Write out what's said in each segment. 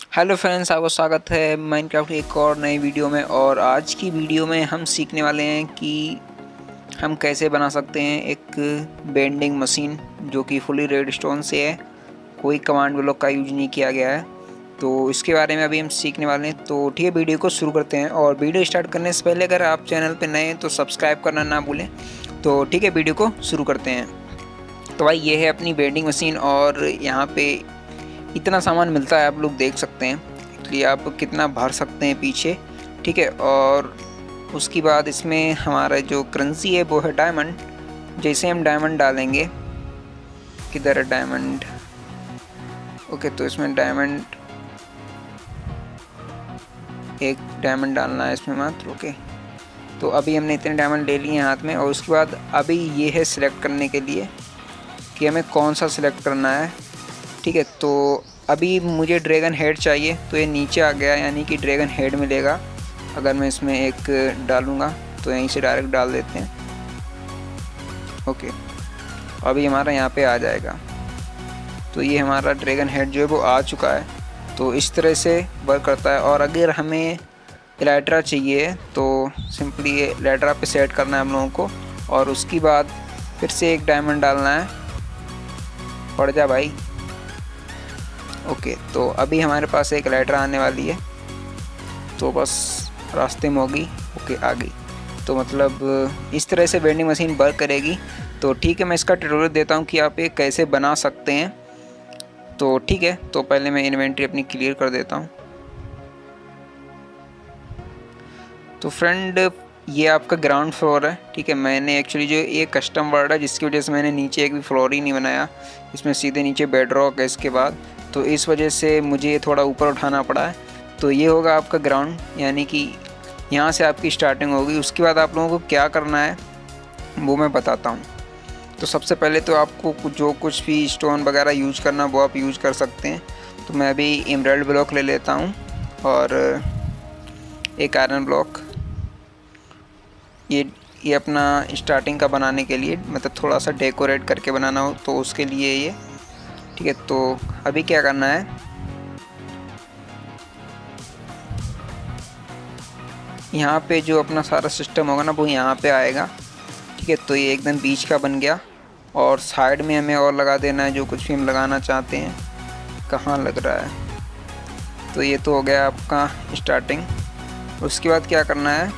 Hello friends, आपका स्वागत है माइनक्राफ्ट की एक और नई वीडियो में। और आज की वीडियो में हम सीखने वाले हैं कि हम कैसे बना सकते हैं एक बेंडिंग मशीन जो कि फुली रेडस्टोन से है। कोई कमांड ब्लॉक का यूज नहीं किया गया है, तो इसके बारे में अभी हम सीखने वाले हैं। तो ठीक है, वीडियो को शुरू करते हैं। और वीडियो स्टार्ट करने से पहले अगर आप चैनल पर नए हैं तो सब्सक्राइब करना ना भूलें। तो ठीक है, वीडियो को शुरू करते हैं। तो भाई ये है अपनी बेंडिंग मशीन और यहाँ पे इतना सामान मिलता है, आप लोग देख सकते हैं। एक्चुअली आप कितना भर सकते हैं पीछे, ठीक है। और उसके बाद इसमें हमारा जो करेंसी है वो है डायमंड। जैसे हम डायमंड डालेंगे, किधर है डायमंड? ओके, तो इसमें डायमंड, एक डायमंड डालना है इसमें मात्र। ओके, तो अभी हमने इतने डायमंड ले लिए हाथ में। और उसके बाद अभी ये है सिलेक्ट करने के लिए कि हमें कौन सा सिलेक्ट करना है, ठीक है। तो अभी मुझे ड्रैगन हेड चाहिए, तो ये नीचे आ गया, यानी कि ड्रैगन हेड मिलेगा। अगर मैं इसमें एक डालूँगा तो यहीं से डायरेक्ट डाल देते हैं। ओके, अभी हमारा यहाँ पे आ जाएगा। तो ये हमारा ड्रैगन हेड जो है वो आ चुका है। तो इस तरह से वर्क करता है। और अगर हमें इलाइट्रा चाहिए तो सिंपली ये इलाइट्रा पे सेट करना है हम लोगों को। और उसके बाद फिर से एक डायमंड डालना है। पड़ जा भाई। ओके, तो अभी हमारे पास एक इलाइट्रा आने वाली है, तो बस रास्ते में होगी। ओके, आ गई। तो मतलब इस तरह से बेंडिंग मशीन वर्क करेगी। तो ठीक है, मैं इसका ट्यूटोरियल देता हूँ कि आप ये कैसे बना सकते हैं। तो ठीक है, तो पहले मैं इन्वेंटरी अपनी क्लियर कर देता हूँ। तो फ्रेंड, ये आपका ग्राउंड फ्लोर है, ठीक है। मैंने एक्चुअली जो ये कस्टम वर्ड है जिसकी वजह से मैंने नीचे एक भी फ्लोर ही नहीं बनाया, इसमें सीधे नीचे बेडरॉक है इसके बाद। तो इस वजह से मुझे थोड़ा ऊपर उठाना पड़ा है। तो ये होगा आपका ग्राउंड, यानी कि यहाँ से आपकी स्टार्टिंग होगी। उसके बाद आप लोगों को क्या करना है वो मैं बताता हूँ। तो सबसे पहले तो आपको जो कुछ भी स्टोन वगैरह यूज करना वो आप यूज कर सकते हैं। तो मैं अभी एमराल्ड ब्लॉक ले लेता हूँ और एक आयरन ब्लॉक। ये अपना स्टार्टिंग का बनाने के लिए, मतलब थोड़ा सा डेकोरेट करके बनाना हो तो उसके लिए ये, ठीक है। तो अभी क्या करना है, यहाँ पे जो अपना सारा सिस्टम होगा ना वो यहाँ पे आएगा, ठीक है। तो ये एकदम बीच का बन गया। और साइड में हमें और लगा देना है जो कुछ भी हम लगाना चाहते हैं। कहाँ लग रहा है? तो ये तो हो गया आपका स्टार्टिंग। उसके बाद क्या करना है,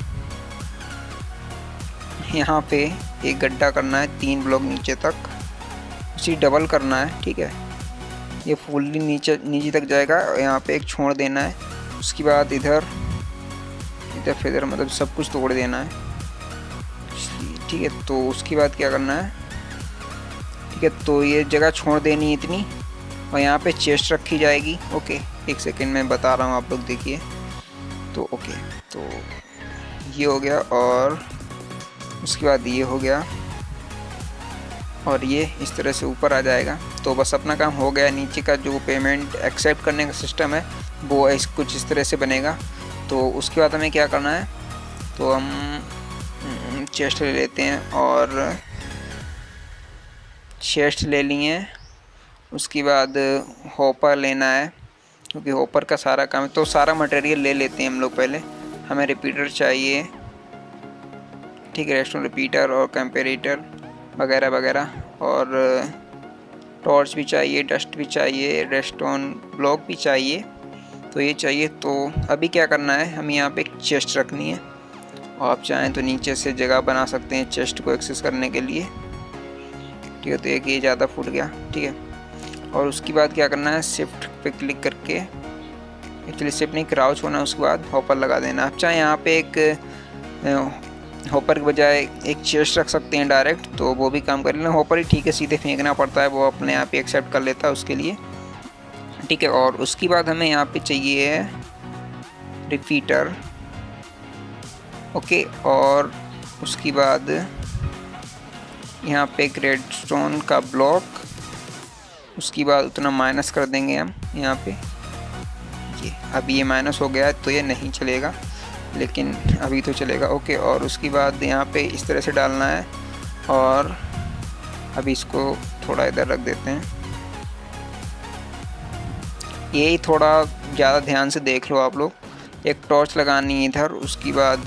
यहाँ पे एक गड्ढा करना है 3 ब्लॉक नीचे तक, उसी डबल करना है, ठीक है। ये फुल्ली नीचे तक जाएगा और यहाँ पे एक छोड़ देना है। उसके बाद इधर फिर मतलब सब कुछ तोड़ देना है, ठीक है। तो उसके बाद क्या करना है, ठीक है। तो ये जगह छोड़ देनी है इतनी, और यहाँ पे चेस्ट रखी जाएगी। ओके, एक सेकेंड में बता रहा हूँ, आप लोग देखिए। तो ओके, तो ये हो गया और उसके बाद ये हो गया और ये इस तरह से ऊपर आ जाएगा। तो बस अपना काम हो गया। नीचे का जो पेमेंट एक्सेप्ट करने का सिस्टम है वो कुछ इस तरह से बनेगा। तो उसके बाद हमें क्या करना है, तो हम चेस्ट ले लेते हैं और चेस्ट ले लिए। उसके बाद हॉपर लेना है, क्योंकि हॉपर का सारा काम है। तो सारा मटेरियल ले लेते हैं हम लोग पहले। हमें रिपीटर चाहिए, ठीक है, रेस्टोन रिपीटर और कंपेरेटर वगैरह वगैरह। और टॉर्च भी चाहिए, डस्ट भी चाहिए, रेस्टोन ब्लॉक भी चाहिए। तो ये चाहिए। तो अभी क्या करना है, हम यहाँ पे एक चेस्ट रखनी है। और आप चाहें तो नीचे से जगह बना सकते हैं चेस्ट को एक्सेस करने के लिए, ठीक है। तो एक ये ज़्यादा फूट गया, ठीक है। और उसके बाद क्या करना है, शिफ्ट पे क्लिक करके, एक्चुअली शिफ्ट नहीं क्राउच होना, उसके बाद हॉपर लगा देना। आप चाहें यहाँ पे एक हॉपर के बजाय एक चेस्ट रख सकते हैं डायरेक्ट, तो वो भी काम कर लेना। हॉपर ही ठीक है, सीधे फेंकना पड़ता है, वो अपने आप ही एक्सेप्ट कर लेता है उसके लिए, ठीक है। और उसके बाद हमें यहाँ पे चाहिए रिपीटर, ओके। और उसके बाद यहाँ पे एक रेडस्टोन का ब्लॉक। उसके बाद उतना माइनस कर देंगे हम यहाँ पे। ये अभी ये माइनस हो गया है तो ये नहीं चलेगा, लेकिन अभी तो चलेगा, ओके। और उसके बाद यहाँ पे इस तरह से डालना है। और अभी इसको थोड़ा इधर रख देते हैं। यही थोड़ा ज़्यादा ध्यान से देख लो आप लोग। एक टॉर्च लगानी है इधर, उसके बाद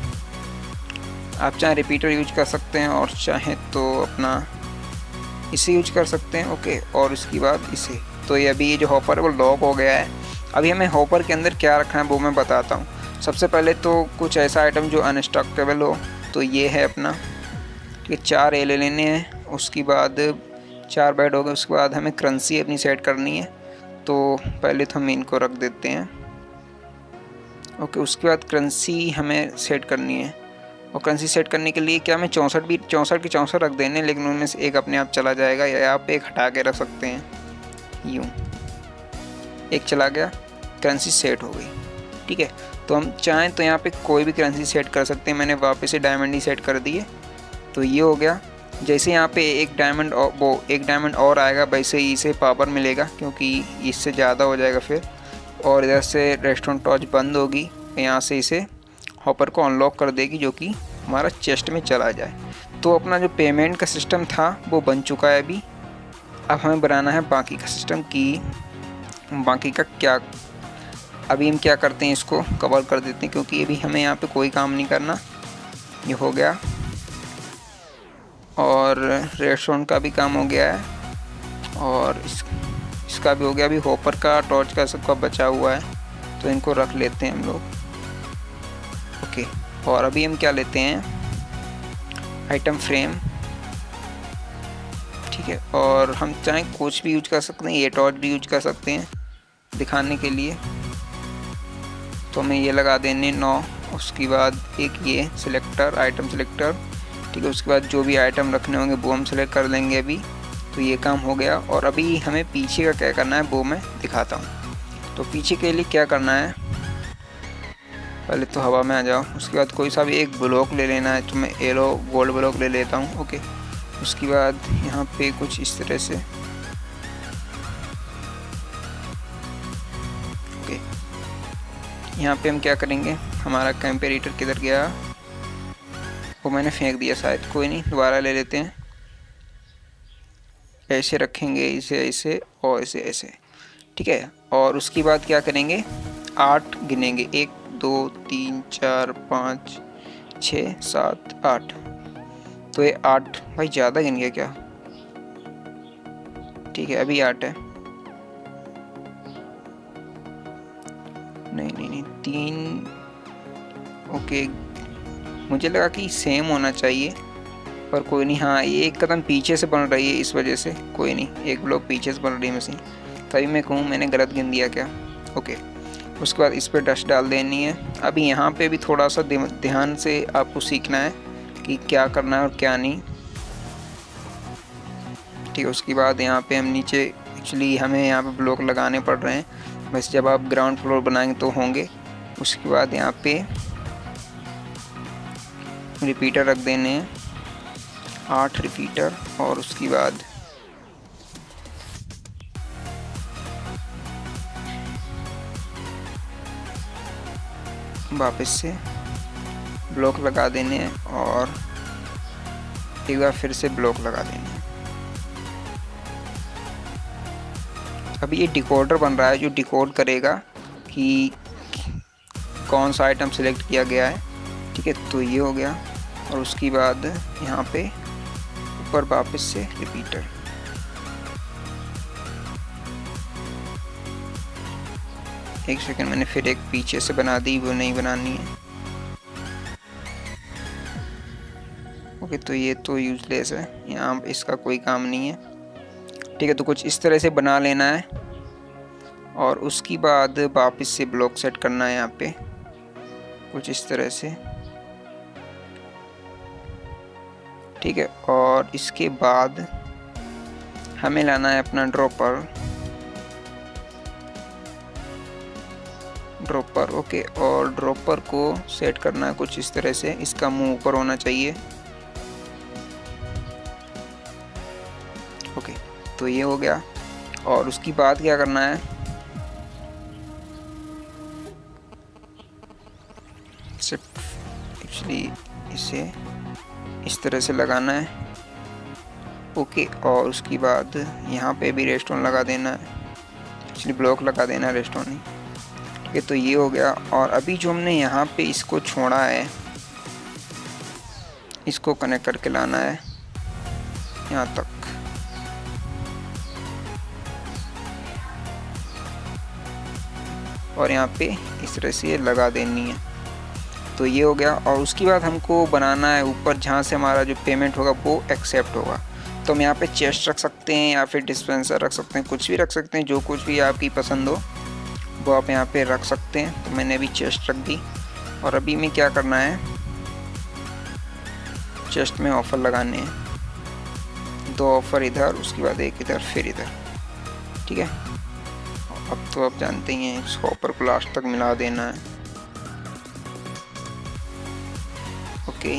आप चाहे रिपीटर यूज कर सकते हैं और चाहे तो अपना इसे यूज कर सकते हैं। ओके, और उसके बाद इसे। तो ये अभी ये जो हॉपर है वो लॉक हो गया है। अभी हमें हॉपर के अंदर क्या रखना है वो मैं बताता हूँ। सबसे पहले तो कुछ ऐसा आइटम जो अनस्ट्रक्टेबल हो, तो ये है अपना, ठीक है, 4 एले लेने हैं। उसके बाद 4 बेड हो गए। उसके बाद हमें करेंसी अपनी सेट करनी है, तो पहले तो हम इनको रख देते हैं। ओके, उसके बाद करेंसी हमें सेट करनी है, और करेंसी सेट करने के लिए क्या हमें 64 के 64 रख देने, लेकिन उनमें से एक अपने आप चला जाएगा, या आप एक हटा के रख सकते हैं। यूँ एक चला गया, करेंसी सेट हो गई। ठीक है, तो हम चाहें तो यहाँ पे कोई भी करेंसी सेट कर सकते हैं। मैंने वापस से डायमंड ही सेट कर दिए, तो ये हो गया। जैसे यहाँ पे एक डायमंड और आएगा, वैसे ही इसे पावर मिलेगा, क्योंकि इससे ज़्यादा हो जाएगा फिर। और इधर से रेस्टोरेंट टॉर्च बंद होगी, यहाँ से इसे हॉपर को अनलॉक कर देगी, जो कि हमारा चेस्ट में चला जाए। तो अपना जो पेमेंट का सिस्टम था वो बन चुका है अभी। अब हमें बनाना है बाकी का सिस्टम, कि बाकी का क्या। अभी हम क्या करते हैं, इसको कवर कर देते हैं, क्योंकि अभी हमें यहाँ पे कोई काम नहीं करना। ये हो गया, और रेस्टोरेंट का भी काम हो गया है, और इसका भी हो गया। अभी हॉपर का, टॉर्च का, सबका बचा हुआ है, तो इनको रख लेते हैं हम लोग। ओके, और अभी हम क्या लेते हैं, आइटम फ्रेम। ठीक है, और हम चाहे कुछ भी यूज कर सकते हैं, ये टॉर्च भी यूज कर सकते हैं दिखाने के लिए। तो हमें ये लगा देने 9। उसके बाद एक ये सिलेक्टर, आइटम सिलेक्टर। ठीक है, उसके बाद जो भी आइटम रखने होंगे वो हम सेलेक्ट कर लेंगे अभी। तो ये काम हो गया, और अभी हमें पीछे का क्या करना है वो मैं दिखाता हूँ। तो पीछे के लिए क्या करना है, पहले तो हवा में आ जाओ। उसके बाद कोई सा भी एक ब्लॉक ले लेना है, तो मैं येलो गोल्ड ब्लॉक ले लेता हूँ। ओके, उसके बाद यहाँ पे कुछ इस तरह से। ओके, यहाँ पे हम क्या करेंगे, हमारा कंपेरेटर किधर गया, वो मैंने फेंक दिया शायद, कोई नहीं, दोबारा ले लेते हैं। ऐसे रखेंगे, इसे ऐसे और इसे ऐसे। ठीक है, और उसके बाद क्या करेंगे, 8 गिनेंगे, 1 2 3 4 5 6 7 8। तो ये 8, भाई ज़्यादा गिन गया क्या। ठीक है, अभी 8 है। नहीं 3। ओके, मुझे लगा कि सेम होना चाहिए, पर कोई नहीं। हाँ, ये एक कदम पीछे से बन रही है, इस वजह से कोई नहीं, एक ब्लॉक पीछे से बन रही है मशीन, तभी मैं कहूँ मैंने गलत गिन दिया क्या। ओके, उसके बाद इस पर डस्ट डाल देनी है। अभी यहाँ पे भी थोड़ा सा ध्यान से आपको सीखना है कि क्या करना है और क्या नहीं। ठीक है, उसके बाद यहाँ पे हम नीचे, एक्चुअली हमें यहाँ पे ब्लॉक लगाने पड़ रहे हैं, बस जब आप ग्राउंड फ्लोर बनाएंगे तो होंगे। उसके बाद यहाँ पे रिपीटर रख देने हैं, 8 रिपीटर, और उसके बाद वापस से ब्लॉक लगा देने हैं, और एक बार फिर से ब्लॉक लगा देने हैं। अभी ये डिकोडर बन रहा है, जो डिकोड करेगा कि कौन सा आइटम सिलेक्ट किया गया है। ठीक है, तो ये हो गया, और उसके बाद यहाँ पे ऊपर वापस से रिपीटर। एक सेकंड, मैंने फिर एक पीछे से बना दी, वो नहीं बनानी है। ओके, तो ये तो यूजलेस है, यहाँ इसका कोई काम नहीं है। ठीक है, तो कुछ इस तरह से बना लेना है, और उसके बाद वापस से ब्लॉक सेट करना है यहाँ पे कुछ इस तरह से। ठीक है, और इसके बाद हमें लाना है अपना ड्रॉपर। ओके, और ड्रॉपर को सेट करना है कुछ इस तरह से, इसका मुंह ऊपर होना चाहिए। ओके, तो ये हो गया, और उसकी बाद क्या करना है, सिर्फ एक्चुअली इसे इस तरह से लगाना है। ओके, और उसके बाद यहाँ पे भी रेस्टोरेंट लगा देना है। एक्चुअली ब्लॉक लगा देना रेस्टोरेंट नहीं। ठीक है, तो ये हो गया। और अभी जो हमने यहाँ पे इसको छोड़ा है, इसको कनेक्ट करके लाना है यहाँ तक। और यहाँ पे इस तरह से लगा देनी है। तो ये हो गया। और उसके बाद हमको बनाना है ऊपर जहाँ से हमारा जो पेमेंट होगा वो एक्सेप्ट होगा। तो हम यहाँ पे चेस्ट रख सकते हैं या फिर डिस्पेंसर रख सकते हैं, कुछ भी रख सकते हैं, जो कुछ भी आपकी पसंद हो वो आप यहाँ पे रख सकते हैं। तो मैंने अभी चेस्ट रख दी। और अभी में क्या करना है, चेस्ट में ऑफ़र लगाने हैं, 2 ऑफ़र इधर, उसके बाद एक इधर, फिर इधर। ठीक है, अब तो आप जानते ही हैं, इस ऑफ़र को लास्ट तक मिला देना है। ओके,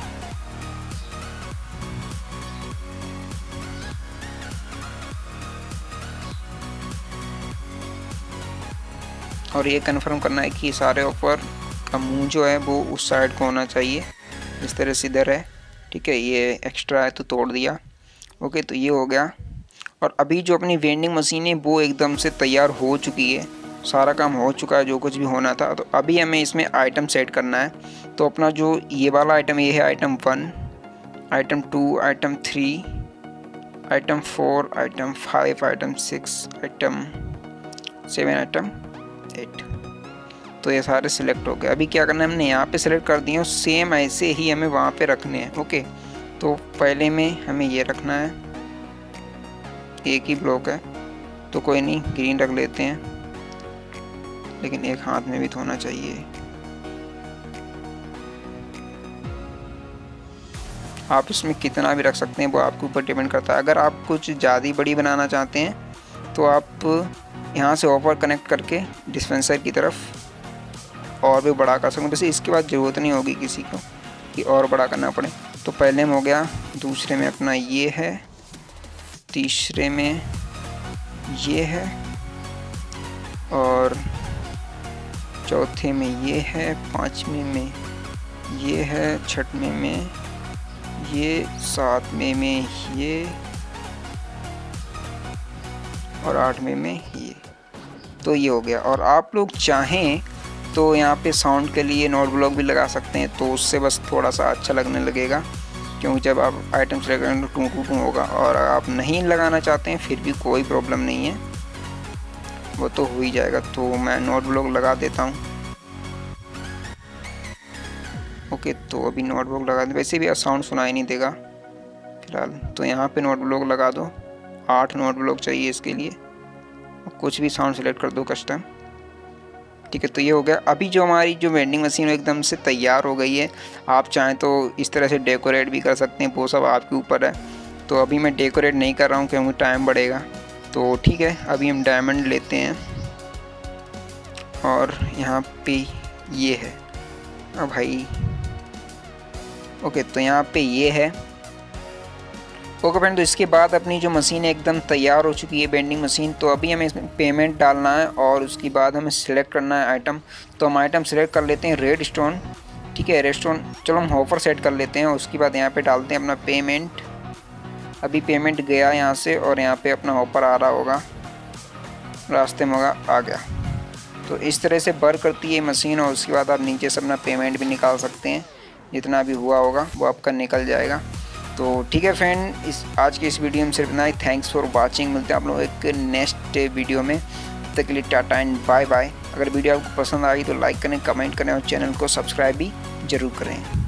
और ये कंफर्म करना है कि सारे ऑफ़र का मुंह जो है वो उस साइड को होना चाहिए, इस तरह से इधर है। ठीक है, ये एक्स्ट्रा है तो तोड़ दिया। ओके, तो ये हो गया। और अभी जो अपनी वेंडिंग मशीन है वो एकदम से तैयार हो चुकी है, सारा काम हो चुका है जो कुछ भी होना था। तो अभी हमें इसमें आइटम सेट करना है। तो अपना जो ये वाला आइटम, ये है item 1, item 2, item 3, item 4, item 5, item 6, item 7, item 8। तो ये सारे सिलेक्ट हो गए। अभी क्या करना है, हमने यहाँ पे सिलेक्ट कर दिए, सेम ऐसे ही हमें वहाँ पे रखने हैं। ओके, तो पहले में हमें ये रखना है, एक ही ब्लॉक है तो कोई नहीं, ग्रीन रख लेते हैं, लेकिन एक हाथ में भी तो होना चाहिए। आप इसमें कितना भी रख सकते हैं, वो आपके ऊपर डिपेंड करता है। अगर आप कुछ ज़्यादा बड़ी बनाना चाहते हैं तो आप यहाँ से ऑफर कनेक्ट करके डिस्पेंसर की तरफ और भी बड़ा कर सकते हैं। वैसे इसके बाद ज़रूरत नहीं होगी किसी को कि और बड़ा करना पड़े। तो पहले में हो गया, दूसरे में अपना ये है, तीसरे में ये है, और चौथे में ये है, पाँचवें में ये है, छठवें में ये, सातवें में ये, और आठवें में ये। तो ये हो गया। और आप लोग चाहें तो यहाँ पे साउंड के लिए नोट ब्लॉक भी लगा सकते हैं, तो उससे बस थोड़ा सा अच्छा लगने लगेगा, क्योंकि जब आप आइटम सेलेक्ट करेंगे तो टू टू टू होगा। और आप नहीं लगाना चाहते हैं फिर भी कोई प्रॉब्लम नहीं है, वो तो हो ही जाएगा। तो मैं नोट ब्लॉक लगा देता हूँ। ओके, तो अभी नोट ब्लॉक लगा दे, वैसे भी साउंड सुनाई नहीं देगा फिलहाल। तो यहाँ पे नोट ब्लॉक लगा दो, 8 नोट ब्लॉक चाहिए इसके लिए। कुछ भी साउंड सेलेक्ट कर दो कस्टम। ठीक है, तो ये हो गया। अभी जो हमारी जो वेंडिंग मशीन एकदम से तैयार हो गई है। आप चाहें तो इस तरह से डेकोरेट भी कर सकते हैं, वो सब आपके ऊपर है। तो अभी मैं डेकोरेट नहीं कर रहा हूँ क्योंकि टाइम बढ़ेगा। तो ठीक है, अभी हम डायमंड लेते हैं और यहाँ पे ये है। अब भाई ओके, तो यहाँ पे ये है। ओके फ्रेंड, तो इसके बाद अपनी जो मशीन एकदम तैयार हो चुकी है, बेंडिंग मशीन। तो अभी हमें इसमें पेमेंट डालना है और उसके बाद हमें सिलेक्ट करना है आइटम। तो हम आइटम सिलेक्ट कर लेते हैं रेड स्टोन। ठीक है, रेड स्टोन, चलो हम ऑफर सेट कर लेते हैं। उसके बाद यहाँ पे डालते हैं अपना पेमेंट। अभी पेमेंट गया यहाँ से और यहाँ पे अपना ऑफर आ रहा होगा, रास्ते में होगा, आ गया। तो इस तरह से वर्क करती है मशीन। और उसके बाद आप नीचे से अपना पेमेंट भी निकाल सकते हैं, जितना भी हुआ होगा वो आपका निकल जाएगा। तो ठीक है फ्रेंड, आज के इस वीडियो में सिर्फ इतना ही। Thanks for watching. मिलते हैं आप लोग एक नेक्स्ट वीडियो में। तब तक के लिए टाटा एंड बाय बाय। अगर वीडियो आपको पसंद आई तो लाइक करें, कमेंट करें और चैनल को सब्सक्राइब भी ज़रूर करें।